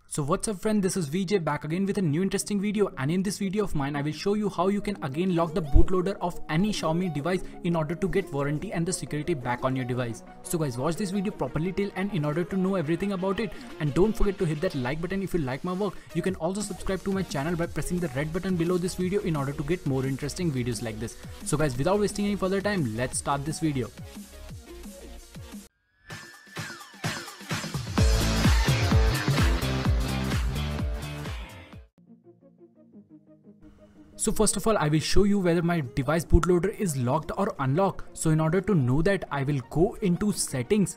So what's up friend, this is VJ back again with a new interesting video, and in this video of mine I will show you how you can again lock the bootloader of any Xiaomi device in order to get warranty and the security back on your device. So guys, watch this video properly till end in order to know everything about it, and don't forget to hit that like button if you like my work. You can also subscribe to my channel by pressing the red button below this video in order to get more interesting videos like this. So guys, without wasting any further time, let's start this video. So first of all, I will show you whether my device bootloader is locked or unlocked. So in order to know that, I will go into settings,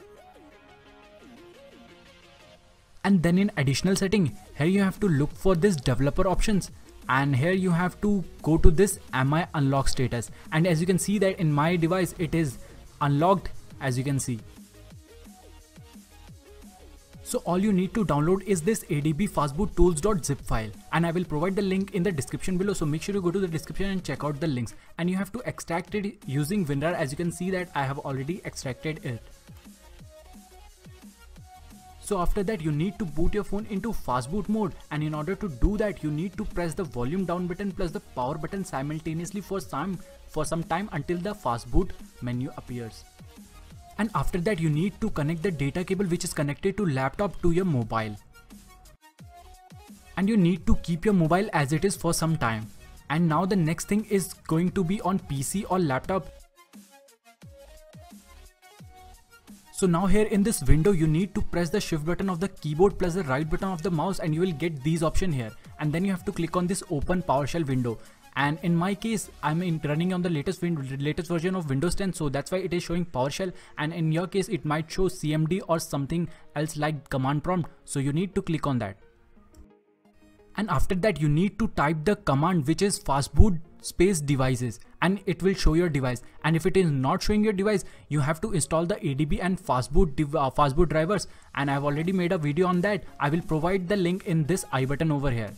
and then in additional setting, here you have to look for this developer options, and here you have to go to this am I unlocked status, and as you can see that in my device it is unlocked, as you can see. So all you need to download is this ADB fastboot tools.zip file, and I will provide the link in the description below, so make sure you go to the description and check out the links, and you have to extract it using WinRAR. As you can see that I have already extracted it. So after that, you need to boot your phone into fastboot mode, and in order to do that you need to press the volume down button plus the power button simultaneously for some time until the fastboot menu appears. And after that, you need to connect the data cable which is connected to laptop to your mobile. And you need to keep your mobile as it is for some time. And now the next thing is going to be on PC or laptop. So now here in this window, you need to press the shift button of the keyboard plus the right button of the mouse, and you will get these options here. And then you have to click on this open PowerShell window. And in my case, I'm running on the latest version of Windows 10, so that's why it is showing PowerShell, and in your case it might show CMD or something else like command prompt, so you need to click on that. And after that, you need to type the command which is fastboot space devices, and it will show your device. And if it is not showing your device, you have to install the ADB and fastboot drivers, and I've already made a video on that. I will provide the link in this I button over here.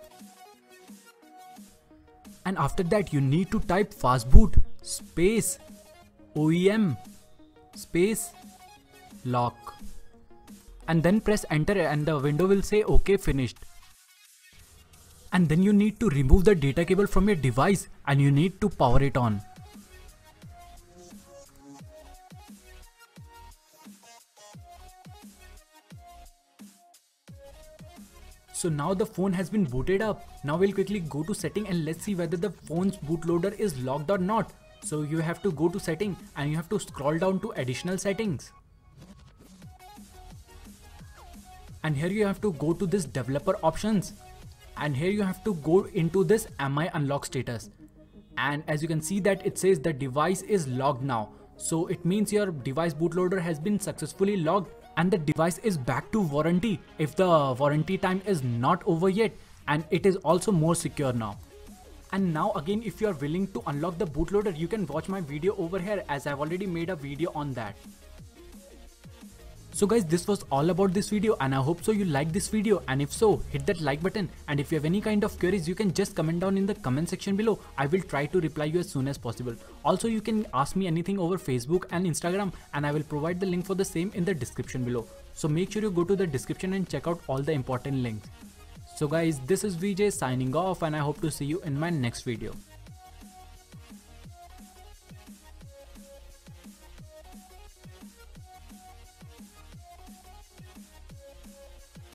And after that, you need to type fastboot space OEM space lock, and then press enter, and the window will say OK, finished. And then you need to remove the data cable from your device, and you need to power it on. So now the phone has been booted up. Now we'll quickly go to setting and let's see whether the phone's bootloader is locked or not. So you have to go to setting, and you have to scroll down to additional settings. And here you have to go to this developer options, and here you have to go into this am I unlocked status. And as you can see that it says the device is locked now. So it means your device bootloader has been successfully locked, and the device is back to warranty if the warranty time is not over yet, and it is also more secure now. And now again, if you are willing to unlock the bootloader, you can watch my video over here, as I've already made a video on that. So guys, this was all about this video, and I hope so you like this video, and if so, hit that like button, and if you have any kind of queries, you can just comment down in the comment section below. I will try to reply you as soon as possible. Also, you can ask me anything over Facebook and Instagram, and I will provide the link for the same in the description below. So make sure you go to the description and check out all the important links. So guys, this is VJ signing off, and I hope to see you in my next video.